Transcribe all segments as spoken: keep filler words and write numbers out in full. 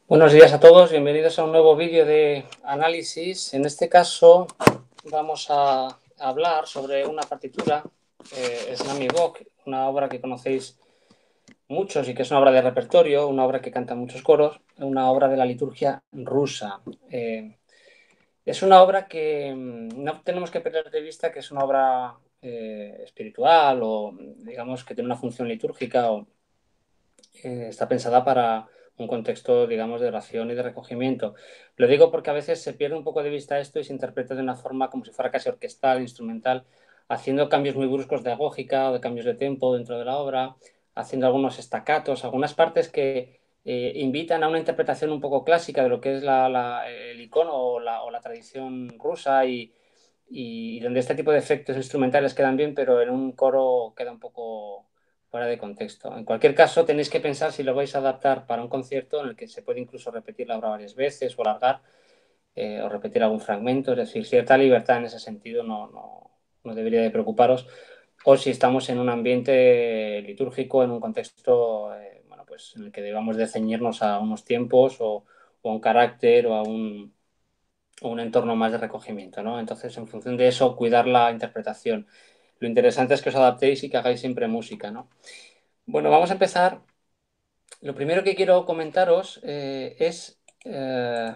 Buenos días a todos, bienvenidos a un nuevo vídeo de análisis. En este caso vamos a hablar sobre una partitura, eh, Snami Bok, una obra que conocéis muchos y que es una obra de repertorio, una obra que canta muchos coros, una obra de la liturgia rusa. Eh, es una obra que mm, no tenemos que perder de vista que es una obra eh, espiritual o digamos que tiene una función litúrgica o eh, está pensada para un contexto, digamos, de oración y de recogimiento. Lo digo porque a veces se pierde un poco de vista esto y se interpreta de una forma como si fuera casi orquestal, instrumental, haciendo cambios muy bruscos de agógica o de cambios de tempo dentro de la obra, haciendo algunos estacatos, algunas partes que eh, invitan a una interpretación un poco clásica de lo que es la, la, el icono o la, o la tradición rusa y, y donde este tipo de efectos instrumentales quedan bien, pero en un coro queda un poco fuera de contexto. En cualquier caso, tenéis que pensar si lo vais a adaptar para un concierto en el que se puede incluso repetir la obra varias veces o alargar eh, o repetir algún fragmento, es decir, cierta libertad en ese sentido no, no, no debería de preocuparos. O si estamos en un ambiente litúrgico, en un contexto eh, bueno, pues en el que debamos de ceñirnos a unos tiempos o, o a un carácter o a un, un entorno más de recogimiento, ¿no? Entonces, en función de eso, cuidar la interpretación. Lo interesante es que os adaptéis y que hagáis siempre música, ¿no? Bueno, vamos a empezar. Lo primero que quiero comentaros eh, es... Eh,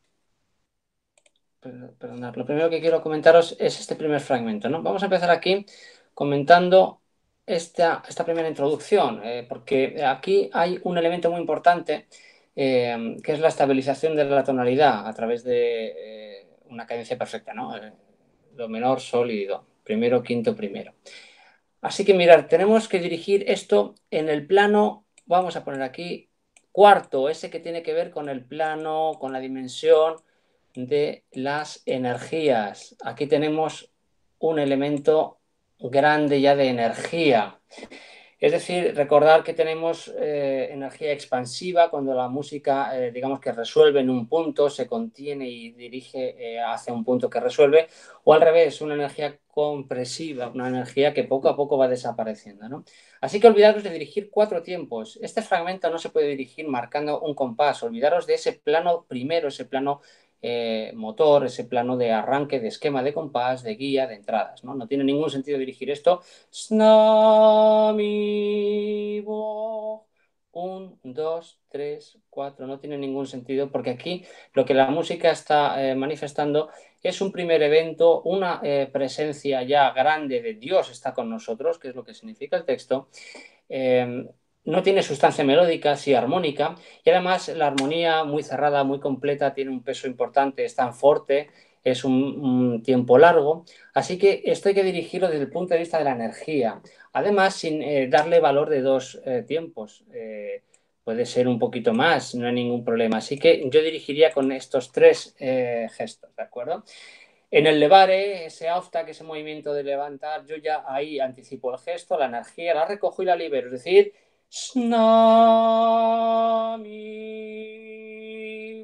perdonad, lo primero que quiero comentaros es este primer fragmento, ¿no? Vamos a empezar aquí comentando esta, esta primera introducción, eh, porque aquí hay un elemento muy importante eh, que es la estabilización de la tonalidad a través de eh, una cadencia perfecta, ¿no? Eh, do menor, sol y do. Primero, quinto, primero. Así que mirar, tenemos que dirigir esto en el plano, vamos a poner aquí, cuarto, ese que tiene que ver con el plano, con la dimensión de las energías. Aquí tenemos un elemento grande ya de energía. Es decir, recordar que tenemos eh, energía expansiva cuando la música, eh, digamos que resuelve en un punto, se contiene y dirige eh, hacia un punto que resuelve, o al revés, una energía compresiva, una energía que poco a poco va desapareciendo, ¿no? Así que olvidaros de dirigir cuatro tiempos. Este fragmento no se puede dirigir marcando un compás. Olvidaros de ese plano primero, ese plano eh, motor, ese plano de arranque, de esquema de compás, de guía, de entradas, ¿no? No tiene ningún sentido dirigir esto Snamibo. Un, dos, tres, cuatro. No tiene ningún sentido porque aquí lo que la música está eh, manifestando es un primer evento, una eh, presencia ya grande de Dios está con nosotros, que es lo que significa el texto. Eh, no tiene sustancia melódica, sí armónica, y además la armonía muy cerrada, muy completa, tiene un peso importante, es tan fuerte, es un, un tiempo largo, así que esto hay que dirigirlo desde el punto de vista de la energía, además sin eh, darle valor de dos eh, tiempos. Eh, puede ser un poquito más, no hay ningún problema, así que yo dirigiría con estos tres eh, gestos, ¿de acuerdo? En el levare, ese aufta, que ese movimiento de levantar, yo ya ahí anticipo el gesto, la energía, la recojo y la libero. Es decir, Snami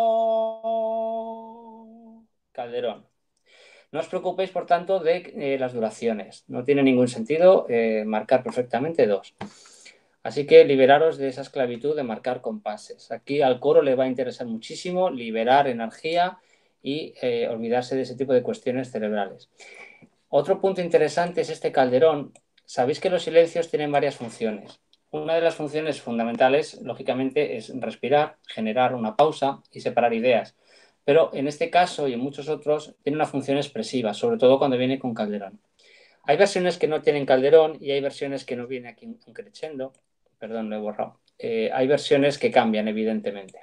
Calderón. No os preocupéis, por tanto, de eh, las duraciones. No tiene ningún sentido eh, marcar perfectamente dos. Así que liberaros de esa esclavitud de marcar compases. Aquí al coro le va a interesar muchísimo liberar energía y eh, olvidarse de ese tipo de cuestiones cerebrales. Otro punto interesante es este calderón. Sabéis que los silencios tienen varias funciones. Una de las funciones fundamentales, lógicamente, es respirar, generar una pausa y separar ideas. Pero en este caso y en muchos otros tiene una función expresiva, sobre todo cuando viene con calderón. Hay versiones que no tienen calderón y hay versiones que no viene aquí un crescendo. Perdón, lo he borrado. Eh, hay versiones que cambian, evidentemente.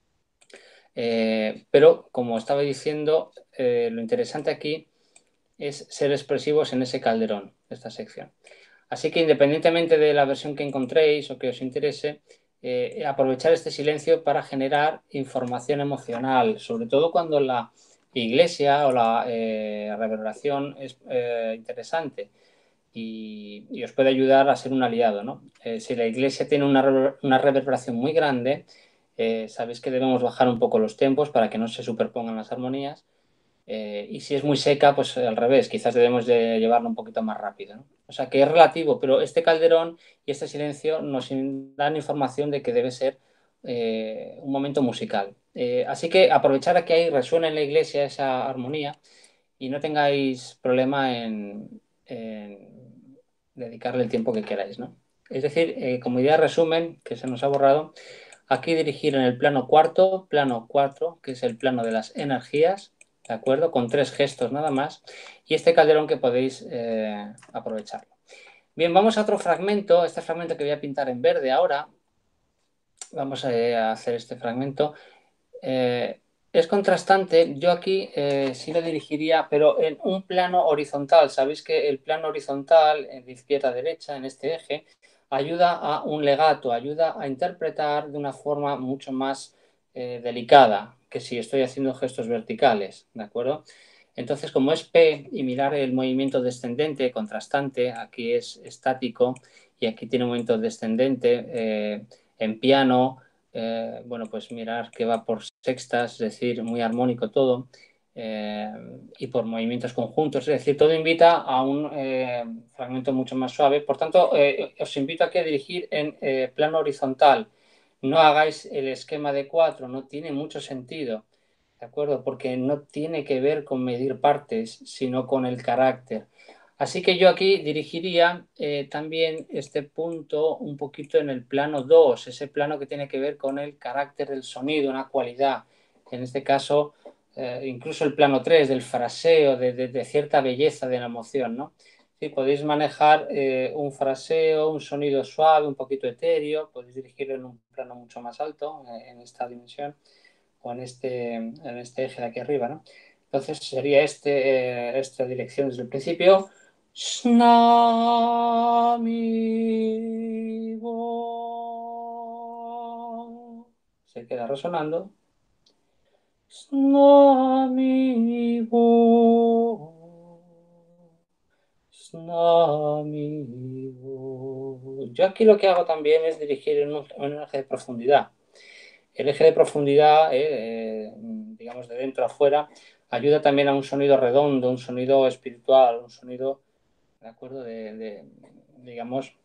Eh, pero, como estaba diciendo, eh, lo interesante aquí es ser expresivos en ese calderón, esta sección. Así que independientemente de la versión que encontréis o que os interese, eh, aprovechar este silencio para generar información emocional, sobre todo cuando la iglesia o la eh, reverberación es eh, interesante y, y, os puede ayudar a ser un aliado, ¿no? Eh, si la iglesia tiene una, una reverberación muy grande, eh, sabéis que debemos bajar un poco los tempos para que no se superpongan las armonías. Eh, y si es muy seca, pues al revés, quizás debemos de llevarlo un poquito más rápido, ¿no? O sea que es relativo, pero este calderón y este silencio nos dan información de que debe ser eh, un momento musical. Eh, así que aprovechar a que ahí resuene en la iglesia esa armonía y no tengáis problema en, en dedicarle el tiempo que queráis, ¿no? Es decir, eh, como idea de resumen, que se nos ha borrado, aquí dirigir en el plano cuarto, plano cuatro, que es el plano de las energías, ¿de acuerdo? Con tres gestos nada más, y este calderón que podéis eh, aprovecharlo. Bien, vamos a otro fragmento, este fragmento que voy a pintar en verde ahora. Vamos a hacer este fragmento. Eh, es contrastante, yo aquí eh, sí lo dirigiría, pero en un plano horizontal. Sabéis que el plano horizontal, de izquierda a derecha, en este eje, ayuda a un legato, ayuda a interpretar de una forma mucho más eh, delicada que si estoy haciendo gestos verticales, ¿de acuerdo? Entonces, como es P y mirar el movimiento descendente, contrastante, aquí es estático y aquí tiene un movimiento descendente eh, en piano. Eh, bueno, pues mirar que va por sextas, es decir, muy armónico todo, eh, y por movimientos conjuntos, es decir, todo invita a un eh, fragmento mucho más suave. Por tanto, eh, os invito aquí a dirigir en eh, plano horizontal. No hagáis el esquema de cuatro, no tiene mucho sentido, ¿de acuerdo? Porque no tiene que ver con medir partes, sino con el carácter. Así que yo aquí dirigiría eh, también este punto un poquito en el plano dos, ese plano que tiene que ver con el carácter del sonido, una cualidad. En este caso, eh, incluso el plano tres, del fraseo, de, de, de cierta belleza de la emoción, ¿no? Sí, podéis manejar eh, un fraseo, un sonido suave, un poquito etéreo, podéis dirigirlo en un plano mucho más alto, eh, en esta dimensión, o en este, en este eje de aquí arriba, ¿no? Entonces sería este, eh, esta dirección desde el principio. Snamibo. Se queda resonando. Snamibo. Snamibo. Yo aquí lo que hago también es dirigir en un, en un eje de profundidad. El eje de profundidad, eh, eh, digamos de dentro a fuera, ayuda también a un sonido redondo, un sonido espiritual, un sonido, ¿de acuerdo? De, de digamos,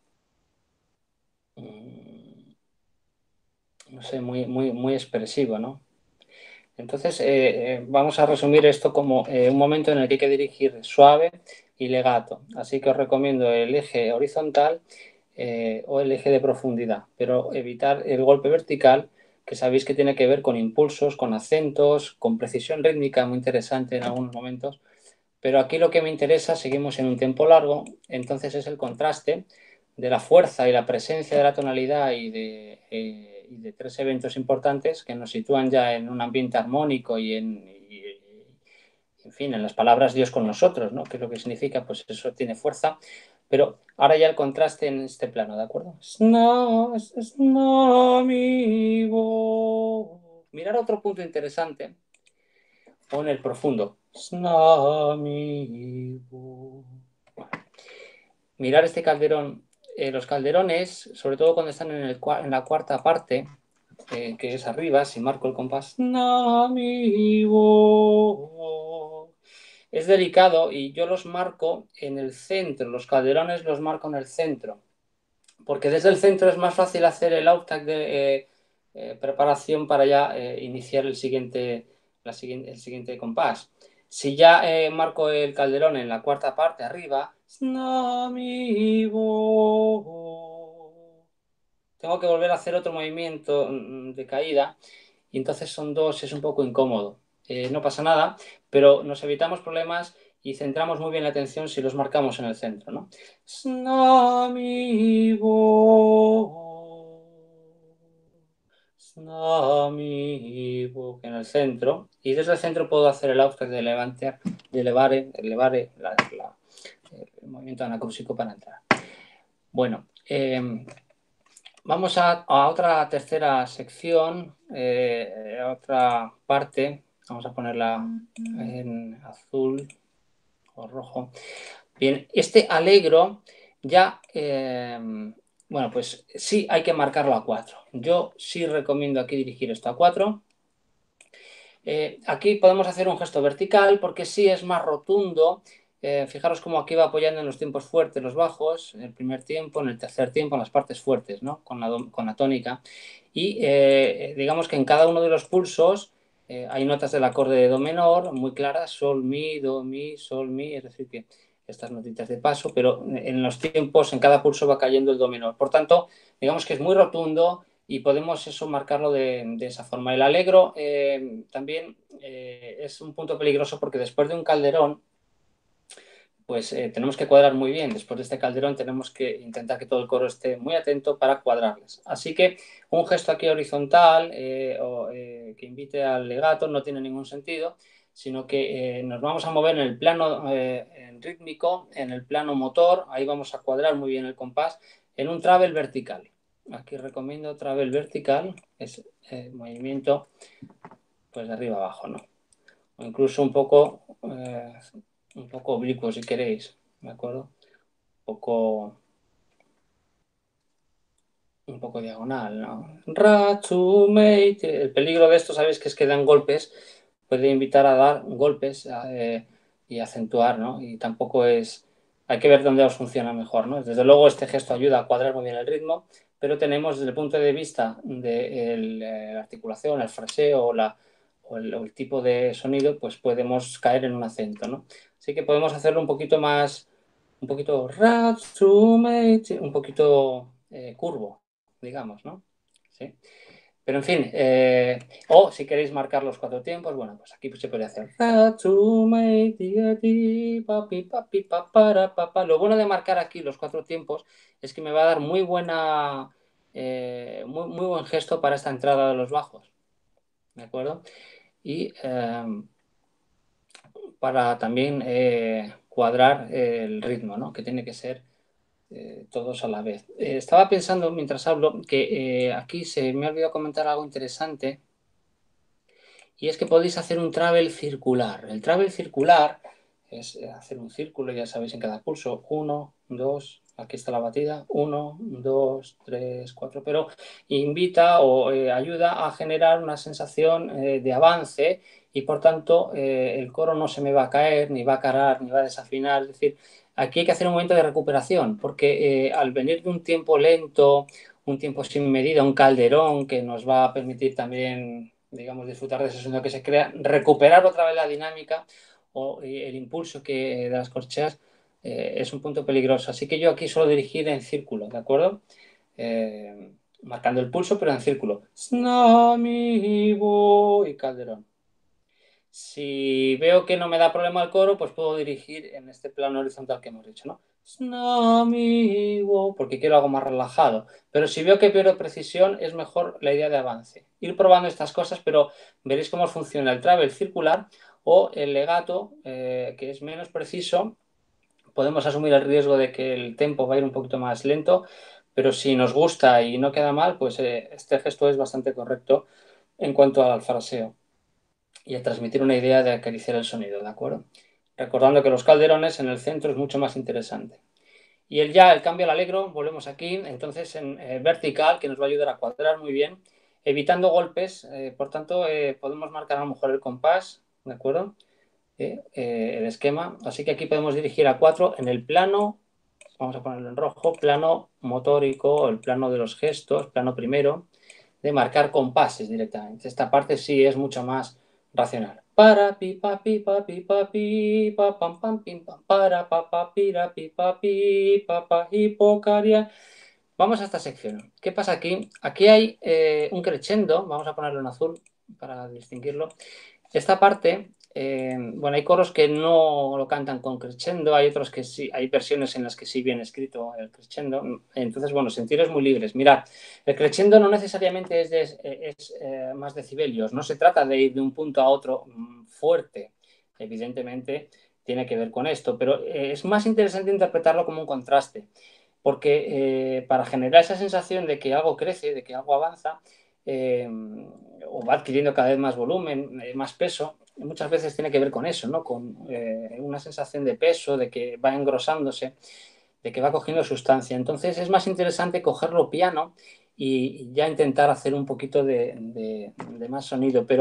mmm, no sé, muy, muy, muy expresivo, ¿no? Entonces, eh, eh, vamos a resumir esto como eh, un momento en el que hay que dirigir suave y legato. Así que os recomiendo el eje horizontal eh, o el eje de profundidad, pero evitar el golpe vertical, que sabéis que tiene que ver con impulsos, con acentos, con precisión rítmica, muy interesante en algunos momentos. Pero aquí lo que me interesa, seguimos en un tiempo largo, entonces es el contraste de la fuerza y la presencia de la tonalidad y de, eh, y de tres eventos importantes que nos sitúan ya en un ambiente armónico y en, y, en fin, en las palabras Dios con nosotros, ¿no? ¿Qué es lo que significa? Pues eso tiene fuerza. Pero ahora ya el contraste en este plano, ¿de acuerdo? Sna, sna, amigo. Mirar otro punto interesante o en el profundo. Snamibo. Mirar este calderón. Eh, los calderones, sobre todo cuando están en, el, en la cuarta parte, eh, que es arriba, si marco el compás, Snamibo, es delicado y yo los marco en el centro. Los calderones los marco en el centro, porque desde el centro es más fácil hacer el outtake de eh, eh, preparación para ya eh, iniciar el siguiente, la siguiente, el siguiente compás. Si ya eh, marco el calderón en la cuarta parte arriba, tengo que volver a hacer otro movimiento de caída y entonces son dos, es un poco incómodo. Eh, no pasa nada, pero nos evitamos problemas y centramos muy bien la atención si los marcamos en el centro, ¿no? Snamibo, Snamibo, en el centro. Y desde el centro puedo hacer el outstep de levantar, de elevare, elevare la, la, el movimiento anacrúsico para entrar. Bueno, eh, vamos a, a otra tercera sección, eh, a otra parte. Vamos a ponerla en azul o rojo. Bien, este alegro ya, eh, bueno, pues sí hay que marcarlo a cuatro. Yo sí recomiendo aquí dirigir esto a cuatro. Eh, aquí podemos hacer un gesto vertical porque sí es más rotundo eh, fijaros cómo aquí va apoyando en los tiempos fuertes los bajos, en el primer tiempo, en el tercer tiempo, en las partes fuertes, ¿no? Con la, con la tónica. Y eh, digamos que en cada uno de los pulsos eh, hay notas del acorde de do menor muy claras, sol, mi, do, mi, sol, mi, es decir, que estas notitas de paso, pero en los tiempos, en cada pulso va cayendo el do menor. Por tanto, digamos que es muy rotundo y podemos eso marcarlo de, de esa forma. El allegro eh, también eh, es un punto peligroso porque después de un calderón, pues eh, tenemos que cuadrar muy bien. Después de este calderón tenemos que intentar que todo el coro esté muy atento para cuadrarles. Así que un gesto aquí horizontal eh, o eh, que invite al legato no tiene ningún sentido, sino que eh, nos vamos a mover en el plano eh, en rítmico, en el plano motor, ahí vamos a cuadrar muy bien el compás, en un travel vertical. Aquí recomiendo travel vertical, es eh, movimiento pues de arriba abajo, ¿no? O incluso un poco, eh, un poco oblicuo si queréis, ¿de acuerdo? Un poco, un poco diagonal, ¿no? Ratumate. El peligro de esto, ¿sabéis? Que es que dan golpes, puede invitar a dar golpes eh, y acentuar, ¿no? Y tampoco es, hay que ver dónde os funciona mejor, ¿no? Desde luego este gesto ayuda a cuadrar muy bien el ritmo, pero tenemos desde el punto de vista de el, eh, la articulación, el fraseo o, la, o, el, o el tipo de sonido, pues podemos caer en un acento, ¿no? Así que podemos hacerlo un poquito más, un poquito, un poquito eh, curvo, digamos, ¿no? ¿Sí? Pero en fin, eh, o si queréis marcar los cuatro tiempos, bueno, pues aquí se puede hacer. Lo bueno de marcar aquí los cuatro tiempos es que me va a dar muy buena, eh, muy, muy buen gesto para esta entrada de los bajos, ¿de acuerdo? Y eh, para también eh, cuadrar el ritmo, ¿no? Que tiene que ser eh, todos a la vez. Eh, estaba pensando mientras hablo que eh, aquí se me ha olvidado comentar algo interesante y es que podéis hacer un travel circular. El travel circular es hacer un círculo, ya sabéis, en cada pulso. Uno, dos, aquí está la batida. Uno, dos, tres, cuatro. Pero invita o eh, ayuda a generar una sensación eh, de avance y por tanto eh, el coro no se me va a caer, ni va a carar, ni va a desafinar. Es decir, aquí hay que hacer un momento de recuperación porque eh, al venir de un tiempo lento, un tiempo sin medida, un calderón que nos va a permitir también, digamos, disfrutar de ese sonido que se crea, recuperar otra vez la dinámica o el impulso que de las corcheas eh, es un punto peligroso. Así que yo aquí suelo dirigir en círculo, ¿de acuerdo? Eh, marcando el pulso, pero en círculo. Snamibo y calderón. Si veo que no me da problema el coro, pues puedo dirigir en este plano horizontal que hemos dicho, ¿no? Snamibo, porque quiero algo más relajado. Pero si veo que pierdo precisión, es mejor la idea de avance. Ir probando estas cosas, pero veréis cómo funciona el travel circular o el legato, eh, que es menos preciso. Podemos asumir el riesgo de que el tempo va a ir un poquito más lento, pero si nos gusta y no queda mal, pues eh, este gesto es bastante correcto en cuanto al fraseo y a transmitir una idea de acariciar el sonido, ¿de acuerdo? Recordando que los calderones en el centro es mucho más interesante. Y el ya, el cambio al alegro, volvemos aquí, entonces en eh, vertical, que nos va a ayudar a cuadrar muy bien, evitando golpes, eh, por tanto, eh, podemos marcar a lo mejor el compás, ¿de acuerdo? Eh, eh, el esquema, así que aquí podemos dirigir a cuatro en el plano, vamos a ponerlo en rojo, plano motórico, el plano de los gestos, plano primero, de marcar compases directamente. Esta parte sí es mucho más racional. Para pi pa pi pa pi pa pi pa pam pam pim pam para pa pa pi ra pi pa pi pa pa hipocaria. Vamos a esta sección. ¿Qué pasa aquí? Aquí hay eh, un crescendo, vamos a ponerlo en azul para distinguirlo. Esta parte, eh, bueno, hay coros que no lo cantan con crescendo, hay otros que sí, hay versiones en las que sí viene escrito el crescendo. Entonces, bueno, sentiros muy libres. Mirad, el crescendo no necesariamente es, de, es eh, más decibelios, no se trata de ir de un punto a otro mm, fuerte. Evidentemente tiene que ver con esto, pero eh, es más interesante interpretarlo como un contraste, porque eh, para generar esa sensación de que algo crece, de que algo avanza, eh, o va adquiriendo cada vez más volumen, eh, más peso, muchas veces tiene que ver con eso, ¿no? Con eh, una sensación de peso, de que va engrosándose, de que va cogiendo sustancia. Entonces es más interesante cogerlo piano y ya intentar hacer un poquito de, de, de más sonido, pero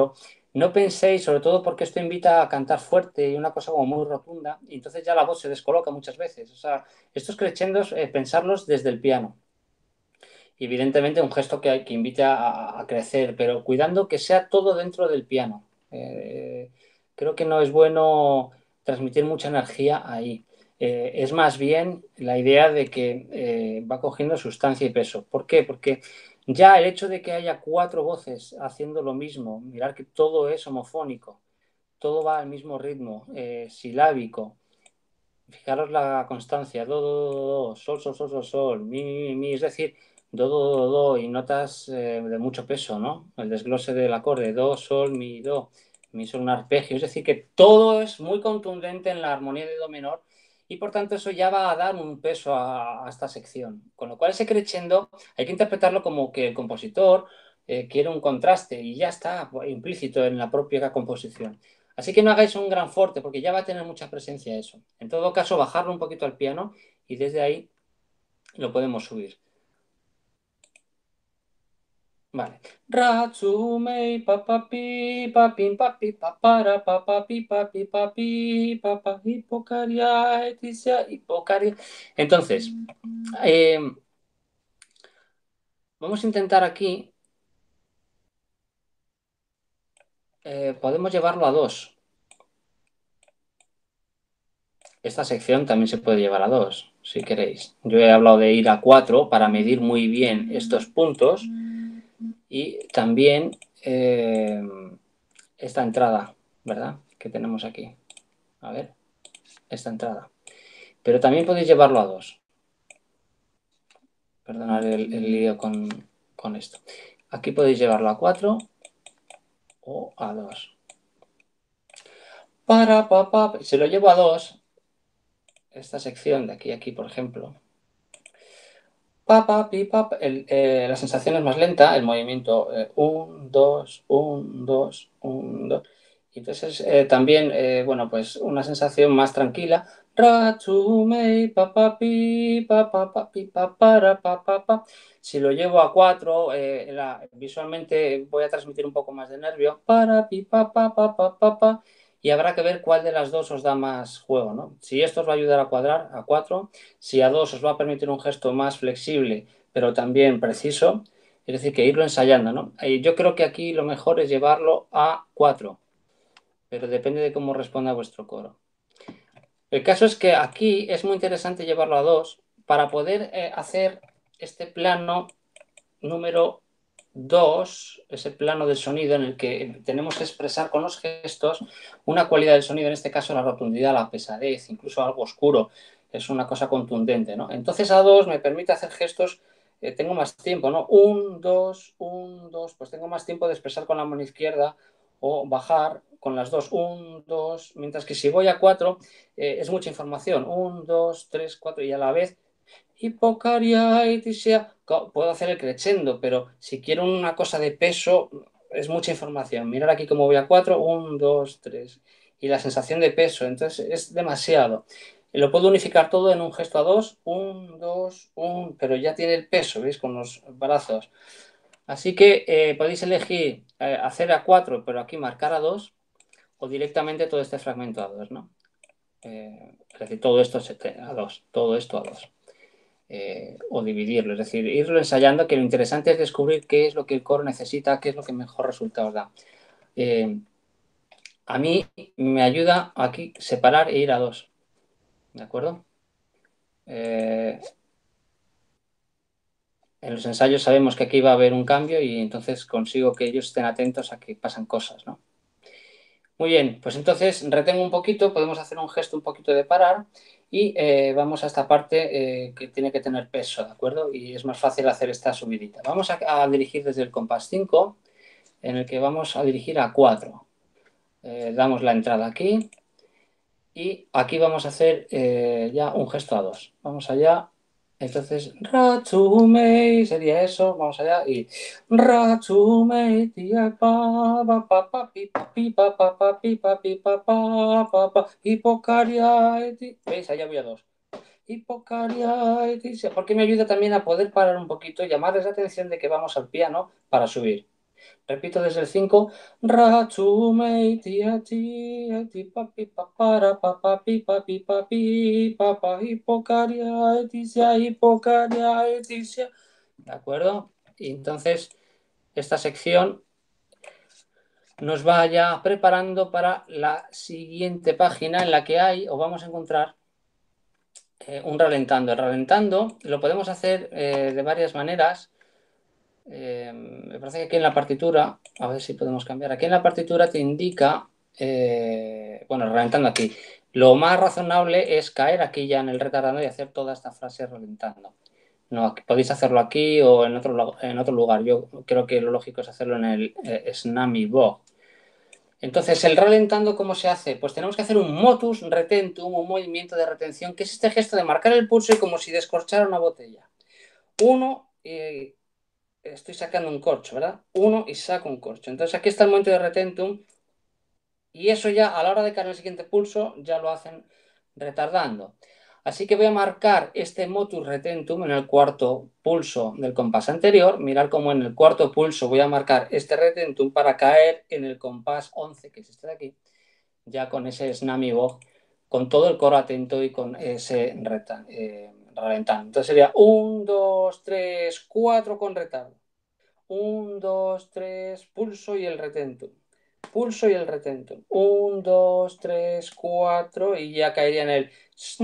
no penséis, sobre todo porque esto invita a cantar fuerte y una cosa como muy rotunda, y entonces ya la voz se descoloca muchas veces. O sea, estos crescendos, eh, pensarlos desde el piano. Y evidentemente un gesto que, hay, que invite a, a, crecer, pero cuidando que sea todo dentro del piano. Eh, creo que no es bueno transmitir mucha energía ahí. Eh, es más bien la idea de que eh, va cogiendo sustancia y peso. ¿Por qué? Porque ya el hecho de que haya cuatro voces haciendo lo mismo, mirar que todo es homofónico, todo va al mismo ritmo, eh, silábico. Fijaros la constancia, do, do, do, do, sol, sol, sol, sol, sol, mi, mi, mi, es decir, do, do, do, do, y notas eh, de mucho peso, ¿no? El desglose del acorde, do, sol, mi, do, mi, sol, un arpegio, es decir, que todo es muy contundente en la armonía de do menor y por tanto eso ya va a dar un peso a, a esta sección. Con lo cual ese crescendo hay que interpretarlo como que el compositor eh, quiere un contraste y ya está implícito en la propia composición. Así que no hagáis un gran forte porque ya va a tener mucha presencia eso. En todo caso, bajarlo un poquito al piano y desde ahí lo podemos subir. Vale. Ratsumei papapi papin papi papara papapi papi papi papa hipocaria eticia hipocaria. Entonces, eh, vamos a intentar aquí, eh, podemos llevarlo a dos. Esta sección también se puede llevar a dos, si queréis. Yo he hablado de ir a cuatro para medir muy bien estos puntos y también eh, esta entrada, ¿verdad? Que tenemos aquí. A ver, esta entrada. Pero también podéis llevarlo a dos. Perdonad el, el lío con, con esto. Aquí podéis llevarlo a cuatro o a dos. Para, pa, pa, si lo llevo a dos, esta sección de aquí a aquí, por ejemplo, pa, pa, pi, pa, el, eh, la sensación es más lenta, el movimiento un, dos, un, dos, un, dos. Y entonces eh, también, eh, bueno, pues una sensación más tranquila. Ra, tu, me, pa, pa, pi, pa, pa, pa, pi, pa, para, pa, pa, pa. Si lo llevo a cuatro, eh, la, visualmente voy a transmitir un poco más de nervio. Para, pi, pa, pa, pa, pa, pa, pa. Y habrá que ver cuál de las dos os da más juego, ¿no? Si esto os va a ayudar a cuadrar a cuatro, si a dos os va a permitir un gesto más flexible, pero también preciso, es decir, que irlo ensayando, ¿no? Y yo creo que aquí lo mejor es llevarlo a cuatro, pero depende de cómo responda vuestro coro. El caso es que aquí es muy interesante llevarlo a dos para poder eh, hacer este plano número dos, ese plano del sonido en el que tenemos que expresar con los gestos una cualidad del sonido, en este caso la rotundidad, la pesadez, incluso algo oscuro, es una cosa contundente, ¿no? Entonces a dos me permite hacer gestos, eh, tengo más tiempo, ¿no? Un, dos, un, dos, pues tengo más tiempo de expresar con la mano izquierda o bajar con las dos, un, dos, mientras que si voy a cuatro eh, es mucha información, un, dos, tres, cuatro y a la vez hipocariaitisia, puedo hacer el crescendo, pero si quiero una cosa de peso, es mucha información. Mirar aquí cómo voy a cuatro, uno, dos, tres. Y la sensación de peso, entonces es demasiado. Lo puedo unificar todo en un gesto a dos, uno, dos, uno, pero ya tiene el peso, ¿veis? Con los brazos. Así que eh, podéis elegir eh, hacer a cuatro, pero aquí marcar a dos, o directamente todo este fragmento a dos, ¿no? Eh, es decir, todo esto a dos, todo esto a dos. Eh, o dividirlo, es decir, irlo ensayando, que lo interesante es descubrir qué es lo que el coro necesita, qué es lo que mejor resultados da. Eh, a mí me ayuda aquí separar e ir a dos, ¿de acuerdo? Eh, en los ensayos sabemos que aquí va a haber un cambio y entonces consigo que ellos estén atentos a que pasan cosas, ¿no? Muy bien, pues entonces retengo un poquito, podemos hacer un gesto un poquito de parar y eh, vamos a esta parte eh, que tiene que tener peso, ¿de acuerdo? Y es más fácil hacer esta subidita. Vamos a, a dirigir desde el compás cinco, en el que vamos a dirigir a cuatro. Eh, damos la entrada aquí y aquí vamos a hacer eh, ya un gesto a dos. Vamos allá. Entonces, Ratsumei sería eso, vamos allá y Ratsumei tía pa pa pa pa pi pa pi pa pa pa pi pa pi pa pa pa pa hipocaria. ¿Veis? Allá voy a dos. Hipocaria. Porque me ayuda también a poder parar un poquito y llamarles la atención de que vamos al piano para subir. Repito desde el cinco. Ra, tu, me, ti, a, ti, a, ti, papi, papara, papapi, papi, papi, papa, hipocaria, etisia, hipocaria, etisia. ¿De acuerdo? Y entonces esta sección nos va ya preparando para la siguiente página en la que hay, o vamos a encontrar, eh, un ralentando. El ralentando lo podemos hacer eh, de varias maneras. Eh, me parece que aquí en la partitura, a ver si podemos cambiar, aquí en la partitura te indica, eh, bueno, ralentando aquí, lo más razonable es caer aquí ya en el retardando y hacer toda esta frase ralentando. No, podéis hacerlo aquí o en otro, en otro lugar. Yo creo que lo lógico es hacerlo en el eh, Snami Bog. Entonces, el ralentando, ¿cómo se hace? Pues tenemos que hacer un motus retentum, un movimiento de retención, que es este gesto de marcar el pulso y como si descorchara una botella. Uno, eh, estoy sacando un corcho, ¿verdad? Uno y saco un corcho. Entonces, aquí está el momento de retentum y eso ya a la hora de caer el siguiente pulso ya lo hacen retardando. Así que voy a marcar este motus retentum en el cuarto pulso del compás anterior. Mirad cómo en el cuarto pulso voy a marcar este retentum para caer en el compás once, que es este de aquí, ya con ese Snami Bog, con todo el coro atento y con ese eh, ralentando. Entonces sería uno, dos, tres, cuatro con retardo. uno, dos, tres, pulso y el retentum. Pulso y el retentum. uno, dos, tres, cuatro y ya caería en el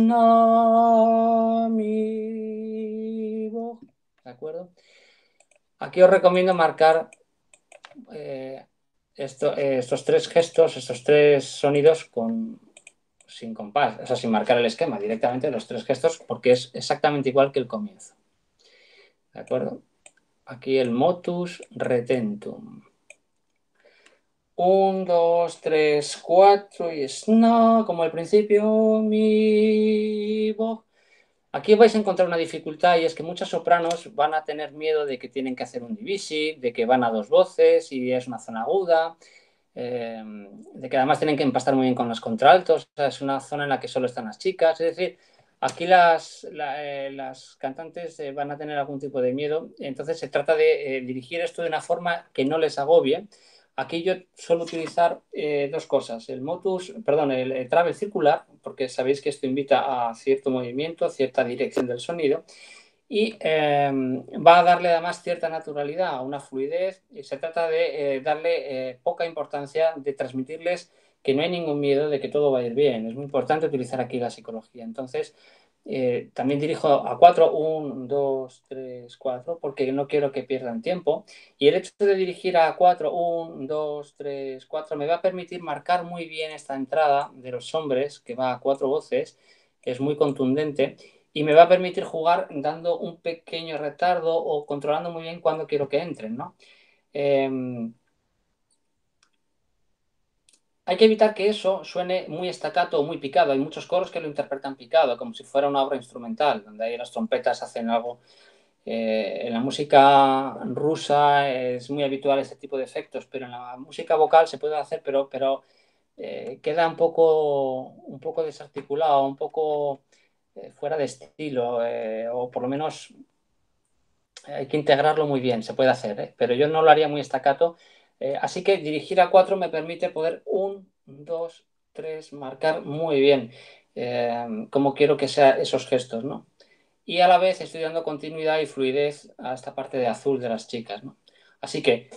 Snami Bog. ¿De acuerdo? Aquí os recomiendo marcar eh, esto, eh, estos tres gestos, estos tres sonidos con, sin compás, o sea, sin marcar el esquema, directamente los tres gestos, porque es exactamente igual que el comienzo. ¿De acuerdo? Aquí el motus retentum. Un, dos, tres, cuatro y es no, como al principio, mi, bo. Aquí vais a encontrar una dificultad y es que muchas sopranos van a tener miedo de que tienen que hacer un divisi, de que van a dos voces y es una zona aguda, eh, de que además tienen que empastar muy bien con los contraltos, o sea, es una zona en la que solo están las chicas, es decir, aquí las, la, eh, las cantantes eh, van a tener algún tipo de miedo, entonces se trata de eh, dirigir esto de una forma que no les agobie. Aquí yo suelo utilizar eh, dos cosas, el motus, perdón, el, el travel circular, porque sabéis que esto invita a cierto movimiento, a cierta dirección del sonido, y eh, va a darle además cierta naturalidad, una fluidez, y se trata de eh, darle eh, poca importancia, de transmitirles que no hay ningún miedo de que todo va a ir bien. Es muy importante utilizar aquí la psicología. Entonces, eh, también dirijo a cuatro, uno, dos, tres, cuatro, porque no quiero que pierdan tiempo. Y el hecho de dirigir a cuatro, uno, dos, tres, cuatro, me va a permitir marcar muy bien esta entrada de los hombres, que va a cuatro voces, que es muy contundente, y me va a permitir jugar dando un pequeño retardo o controlando muy bien cuándo quiero que entren, ¿no? Eh, hay que evitar que eso suene muy estacato o muy picado. Hay muchos coros que lo interpretan picado, como si fuera una obra instrumental, donde ahí las trompetas hacen algo. Eh, en la música rusa es muy habitual este tipo de efectos, pero en la música vocal se puede hacer, pero, pero eh, queda un poco, un poco desarticulado, un poco eh, fuera de estilo, eh, o por lo menos hay que integrarlo muy bien, se puede hacer, ¿eh? Pero yo no lo haría muy estacato. Eh, así que dirigir a cuatro me permite poder un, dos, tres, marcar muy bien eh, cómo quiero que sean esos gestos, ¿no? Y a la vez estoy dando continuidad y fluidez a esta parte de azul de las chicas, ¿no? Así que,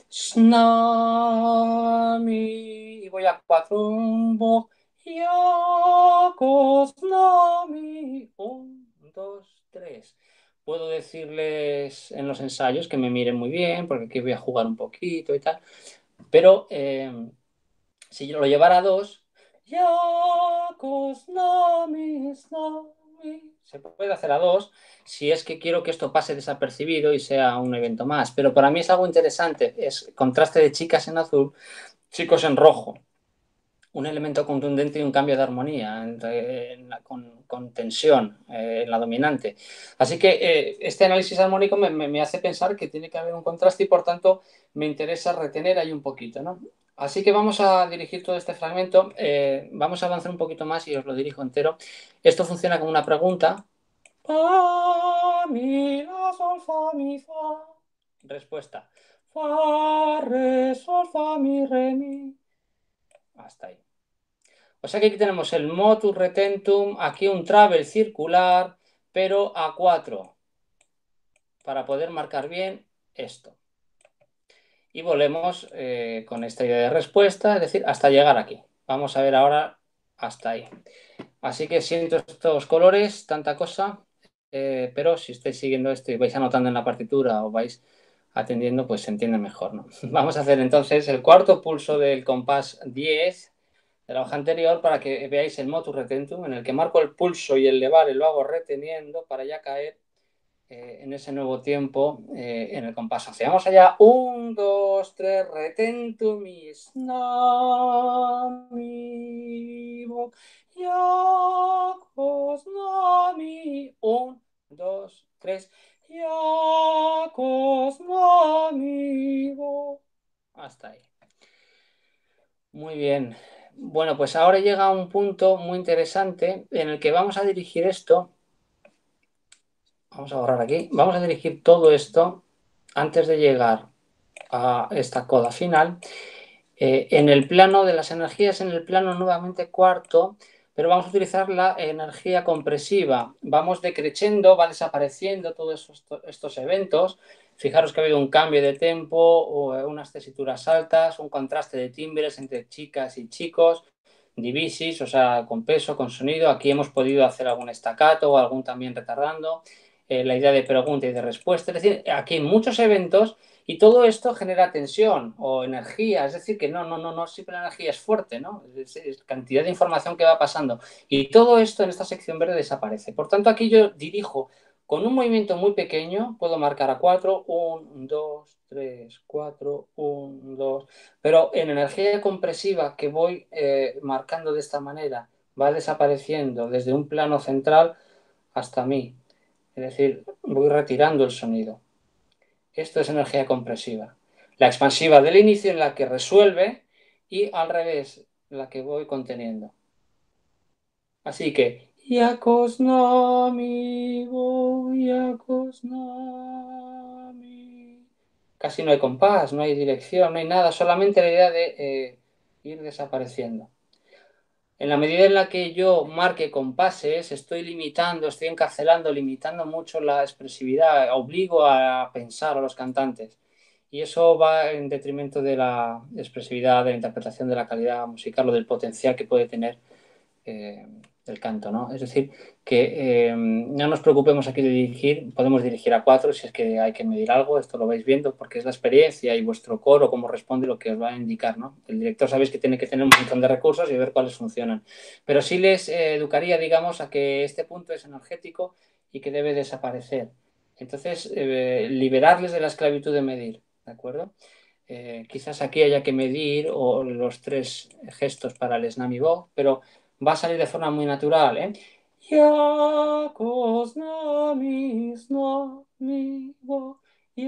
snami, y voy a cuatro, bo, yako, snami, un, dos, tres. Puedo decirles en los ensayos que me miren muy bien, porque aquí voy a jugar un poquito y tal, pero eh, si yo lo llevara a dos, yako, snami, snami, se puede hacer a dos si es que quiero que esto pase desapercibido y sea un evento más. Pero para mí es algo interesante, es contraste de chicas en azul, chicos en rojo, un elemento contundente y un cambio de armonía entre, en la, con, con, tensión eh, en la dominante. Así que eh, este análisis armónico me, me, me hace pensar que tiene que haber un contraste y por tanto me interesa retener ahí un poquito, ¿no? Así que vamos a dirigir todo este fragmento, eh, vamos a avanzar un poquito más y os lo dirijo entero. Esto funciona como una pregunta. Pa, mi, la, sol, fa, mi, fa. Respuesta. fa, re, sol, fa, mi, re, mi. Hasta ahí. O sea que aquí tenemos el motus retentum, aquí un travel circular, pero a cuatro, para poder marcar bien esto. Y volvemos eh, con esta idea de respuesta, es decir, hasta llegar aquí. Vamos a ver ahora hasta ahí. Así que siento estos colores, tanta cosa, eh, pero si estáis siguiendo esto y vais anotando en la partitura o vais atendiendo, pues se entiende mejor, ¿no? Vamos a hacer entonces el cuarto pulso del compás diez de la hoja anterior para que veáis el motus retentum, en el que marco el pulso y el levare lo hago reteniendo para ya caer eh, en ese nuevo tiempo eh, en el compás once. Vamos allá. Un, dos, tres, retentum y snami, bo, ya, cos, nami. Un, dos, tres, ya, cos, nami, bo. Hasta ahí. Muy bien. Bueno, pues ahora llega un punto muy interesante en el que vamos a dirigir esto. Vamos a borrar aquí. Vamos a dirigir todo esto antes de llegar a esta coda final. Eh, en el plano de las energías, en el plano nuevamente cuarto, pero vamos a utilizar la energía compresiva. Vamos decreciendo, va desapareciendo todos estos, estos eventos. Fijaros que ha habido un cambio de tempo, o unas tesituras altas, un contraste de timbres entre chicas y chicos, divisis, o sea, con peso, con sonido. Aquí hemos podido hacer algún estacato o algún también retardando. Eh, la idea de pregunta y de respuesta. Es decir, aquí hay muchos eventos y todo esto genera tensión o energía. Es decir, que no, no, no, no siempre la energía es fuerte, ¿no? Es, es cantidad de información que va pasando. Y todo esto en esta sección verde desaparece. Por tanto, aquí yo dirijo con un movimiento muy pequeño, puedo marcar a cuatro, uno, dos, tres, cuatro, uno, dos. Pero en energía compresiva que voy eh, marcando de esta manera, va desapareciendo desde un plano central hasta mí. Es decir, voy retirando el sonido. Esto es energía compresiva. La expansiva del inicio en la que resuelve y al revés, la que voy conteniendo. Así que, Yakosnami, Yakosnami. Casi no hay compás, no hay dirección, no hay nada, solamente la idea de eh, ir desapareciendo. En la medida en la que yo marque compases, estoy limitando, estoy encarcelando, limitando mucho la expresividad, obligo a pensar a los cantantes. Y eso va en detrimento de la expresividad, de la interpretación de la calidad musical o del potencial que puede tener eh, el canto, ¿no? Es decir, que eh, no nos preocupemos aquí de dirigir, podemos dirigir a cuatro si es que hay que medir algo, esto lo vais viendo porque es la experiencia y vuestro coro, cómo responde, lo que os va a indicar, ¿no? El director sabéis que tiene que tener un montón de recursos y ver cuáles funcionan. Pero sí les eh, educaría, digamos, a que este punto es energético y que debe desaparecer. Entonces, eh, liberarles de la esclavitud de medir, ¿de acuerdo? Eh, quizás aquí haya que medir o los tres gestos para el Snami Bo, pero va a salir de forma muy natural, ¿eh? Yakos nami snami bo,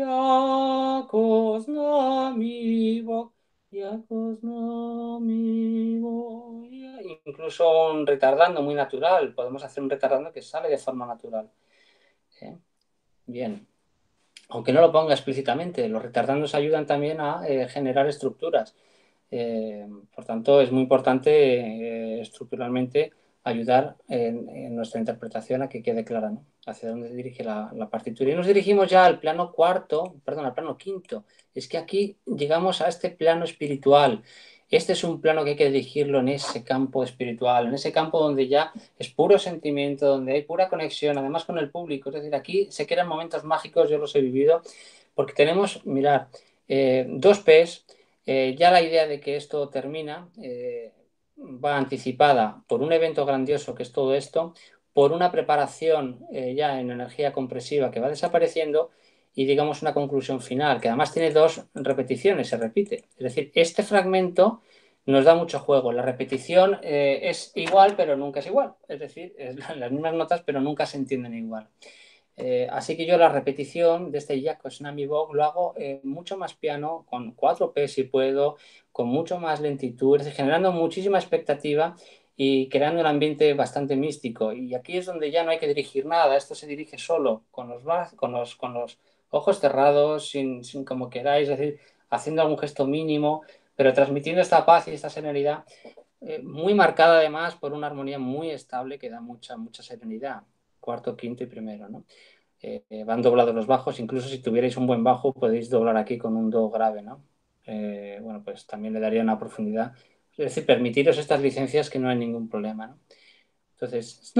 yakos nami bo, yakos nami bo. Incluso un retardando muy natural. Podemos hacer un retardando que sale de forma natural. ¿Eh? Bien. Aunque no lo ponga explícitamente, los retardandos ayudan también a eh, generar estructuras. Eh, por tanto, es muy importante eh, estructuralmente ayudar en, en, nuestra interpretación a que quede clara, ¿no? Hacia dónde dirige la, la partitura. Y nos dirigimos ya al plano cuarto, perdón, al plano quinto. Es que aquí llegamos a este plano espiritual. Este es un plano que hay que dirigirlo en ese campo espiritual, en ese campo donde ya es puro sentimiento, donde hay pura conexión, además con el público. Es decir, aquí se crean momentos mágicos, yo los he vivido, porque tenemos, mirad, eh, dos P's. Eh, ya la idea de que esto termina eh, va anticipada por un evento grandioso que es todo esto, por una preparación eh, ya en energía compresiva que va desapareciendo y digamos una conclusión final, que además tiene dos repeticiones, se repite. Es decir, este fragmento nos da mucho juego. La repetición eh, es igual, pero nunca es igual. Es decir, es las mismas notas, pero nunca se entienden igual. Eh, así que yo la repetición de este Yakos Nami Bo lo hago eh, mucho más piano, con cuatro P si puedo, con mucho más lentitud, es decir, generando muchísima expectativa y creando un ambiente bastante místico. Y aquí es donde ya no hay que dirigir nada, esto se dirige solo con los, con los, con los, ojos cerrados, sin, sin como queráis, es decir, haciendo algún gesto mínimo, pero transmitiendo esta paz y esta serenidad, eh, muy marcada además por una armonía muy estable que da mucha, mucha serenidad, cuarto, quinto y primero, ¿no? Eh, eh, van doblados los bajos, incluso si tuvierais un buen bajo podéis doblar aquí con un do grave, ¿no? Eh, bueno, pues también le daría una profundidad. Es decir, permitiros estas licencias que no hay ningún problema, ¿no? Entonces,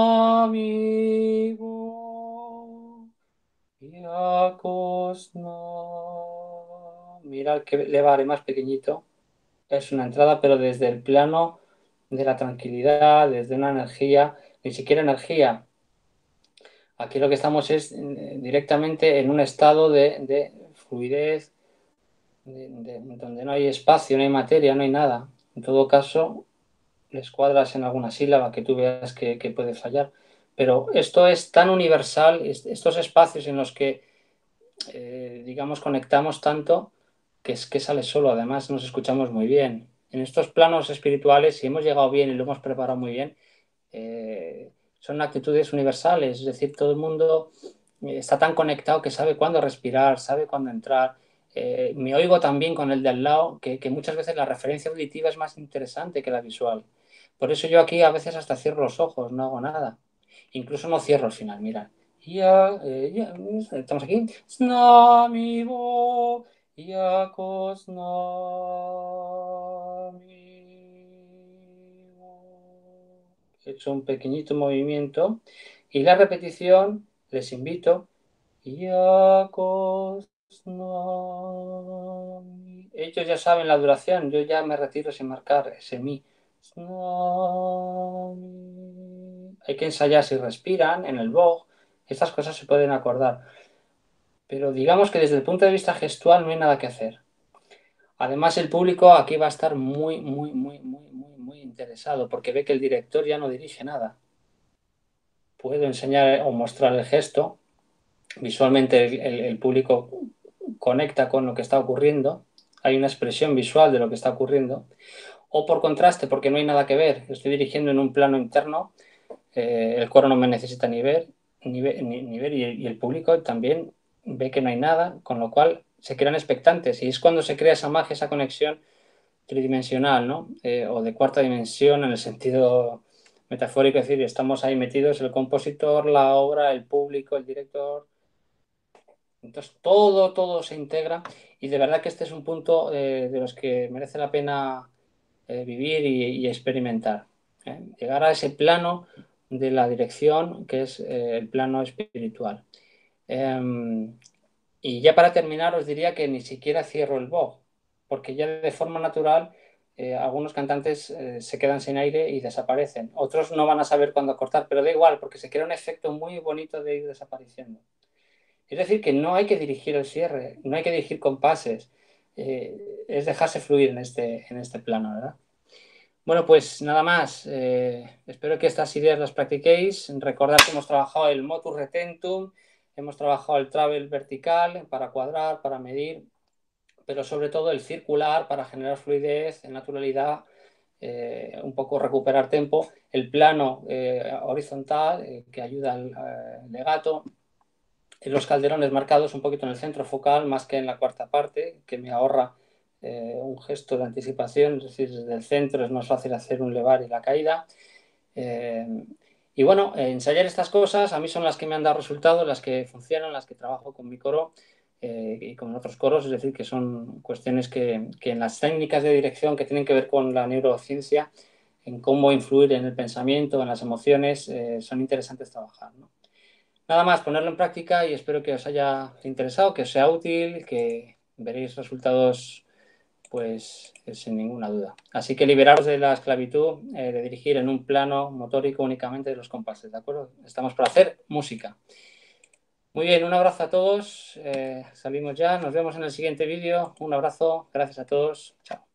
amigo, Iacos, no. Mira que le vale más pequeñito. Es una entrada, pero desde el plano de la tranquilidad, desde una energía, ni siquiera energía. Aquí lo que estamos es eh, directamente en un estado de, de fluidez, de, de, donde no hay espacio, no hay materia, no hay nada. En todo caso, le escuadras en alguna sílaba que tú veas que, que puede fallar. Pero esto es tan universal, estos espacios en los que, eh, digamos, conectamos tanto, que es que sale solo. Además, nos escuchamos muy bien. En estos planos espirituales, si hemos llegado bien y lo hemos preparado muy bien, eh, son actitudes universales. Es decir, todo el mundo está tan conectado que sabe cuándo respirar, sabe cuándo entrar. Eh, me oigo también con el de al lado, que, que muchas veces la referencia auditiva es más interesante que la visual. Por eso yo aquí a veces hasta cierro los ojos, no hago nada. Incluso no cierro al final, mira. Ya, eh, ya, estamos aquí. Snamibo, Iacos Namibo. He hecho un pequeñito movimiento y la repetición, les invito. Iacos Nami. Ellos ya saben la duración, yo ya me retiro sin marcar ese mi. Nami. Hay que ensayar si respiran en el bog, estas cosas se pueden acordar. Pero digamos que desde el punto de vista gestual no hay nada que hacer. Además, el público aquí va a estar muy, muy, muy, muy, muy, muy interesado porque ve que el director ya no dirige nada. Puedo enseñar o mostrar el gesto. Visualmente el, el, el público conecta con lo que está ocurriendo. Hay una expresión visual de lo que está ocurriendo. O por contraste, porque no hay nada que ver. Estoy dirigiendo en un plano interno. Eh, el coro no me necesita ni ver, ni, ver, ni, ni ver y, y el público también ve que no hay nada, con lo cual se crean expectantes y es cuando se crea esa magia, esa conexión tridimensional, ¿no? Eh, o de cuarta dimensión en el sentido metafórico, es decir, estamos ahí metidos el compositor, la obra, el público, el director. Entonces todo, todo se integra y de verdad que este es un punto eh, de los que merece la pena eh, vivir y, y experimentar. ¿eh? Llegar a ese plano de la dirección que es eh, el plano espiritual. Eh, y ya para terminar os diría que ni siquiera cierro el bog, porque ya de forma natural eh, algunos cantantes eh, se quedan sin aire y desaparecen. Otros no van a saber cuándo cortar, pero da igual, porque se crea un efecto muy bonito de ir desapareciendo. Es decir, que no hay que dirigir el cierre, no hay que dirigir compases, eh, es dejarse fluir en este, en este plano, ¿verdad? Bueno, pues nada más. Eh, espero que estas ideas las practiquéis. Recordad que hemos trabajado el motus retentum, hemos trabajado el travel vertical para cuadrar, para medir, pero sobre todo el circular para generar fluidez, naturalidad, eh, un poco recuperar tempo, el plano eh, horizontal eh, que ayuda al eh, legato, los calderones marcados un poquito en el centro focal más que en la cuarta parte, que me ahorra eh, un gesto de anticipación, es decir, desde el centro es más fácil hacer un levar y la caída. Eh, y bueno, eh, ensayar estas cosas a mí son las que me han dado resultados, las que funcionan, las que trabajo con mi coro eh, y con otros coros, es decir, que son cuestiones que, que, en las técnicas de dirección que tienen que ver con la neurociencia, en cómo influir en el pensamiento, en las emociones, eh, son interesantes trabajar, ¿no? Nada más, ponerlo en práctica y espero que os haya interesado, que os sea útil, que veréis resultados pues sin ninguna duda. Así que liberaros de la esclavitud eh, de dirigir en un plano motórico únicamente de los compases, ¿de acuerdo? Estamos para hacer música. Muy bien, un abrazo a todos. Eh, salimos ya, nos vemos en el siguiente vídeo. Un abrazo, gracias a todos. Chao.